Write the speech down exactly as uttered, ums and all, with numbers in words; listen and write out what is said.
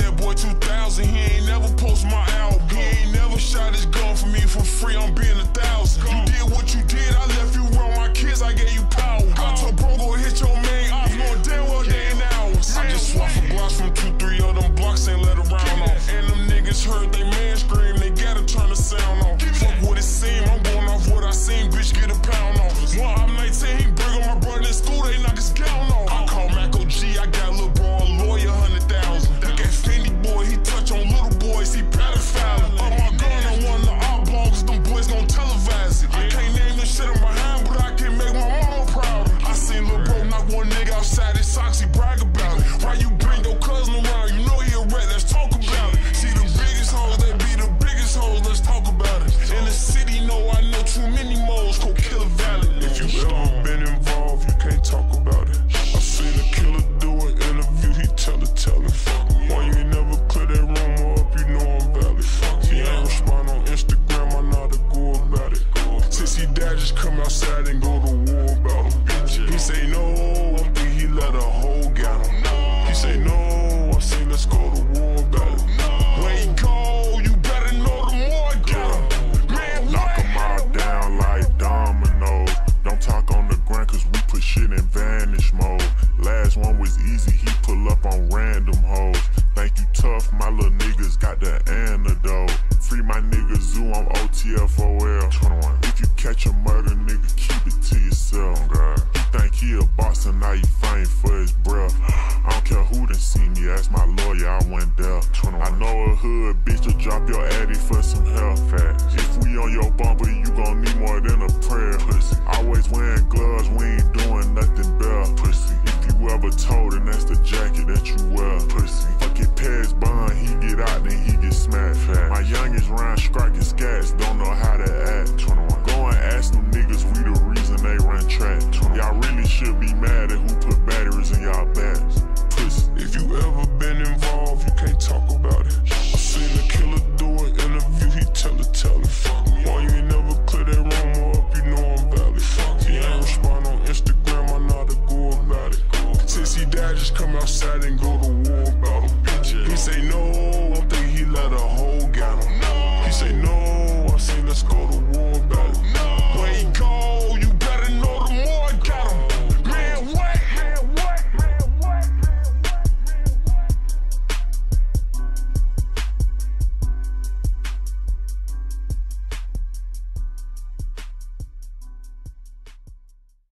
Bad boy two thousand, he ain't never post my album. He ain't never shot his gun for me for free, I'm being a thousand. You did what you did, I left you around my kids, I gave you power. I told bro, go hit your main ops, knowing damn well they ain't ours. I just swapped for blocks from two, three of them blocks, ain't let around off. And them niggas heard they man scream, they gotta turn the sound off. Fuck what it seem, I'm going off what I seen, bitch, get a pound off. One I'm nineteen, he bring on my brother in school, they knock his gown off. I call Mac O G, I got a little bro, a lawyer, hundred thousand. Look at Fendi boy, he touch on little boys, he pedophile. Up my gun on one of the art blogs, them boys gon' televise it. I can't name this shit in behind, but I can make my mama proud. I seen lil' bro knock one nigga outside his socks, he brag about it. Why you bring your cousin around? You know he a rat, let's talk about it. See the biggest hoes, they be the biggest hoes, let's talk about it. In the city, no, I know too many moles, go kill a valley. If you ever been involved, you can't talk about it. I seen a killer do an interview, he tell it, tell it. Why you ain't never clear that room up, you know I'm valid. He ain't respond on Instagram, I know how to go about it. Since he died, just come outside and go to war about him. He say no, I think he let a hoe get him. He say no, I say let's go to war about it. When he go, you better know the more I get him. Man, knock him all down like dominoes. Don't talk on the ground cause we put shit in vanish mode. Last one was easy, he pull up on random hoes. Think you tough, my little niggas got the antidote. Free my nigga Zoo, I'm O T F O L. twenty-one. If you catch a murder nigga, keep it to yourself. God. You think he a boss and now you faint for his breath. I don't care who done seen me, ask my lawyer, I went there. twenty-one. I know a hood bitch to drop your addy for some health. Facts. If we on your bump